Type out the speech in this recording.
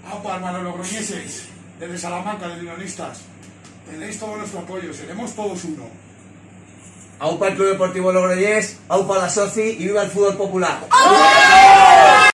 Aupa, hermanos logroñeses, desde Salamanca, de Unionistas. Tenéis todo nuestro apoyo, seremos todos uno. Aupa el Club Deportivo Logroñés, aupa la Soci y viva el fútbol popular.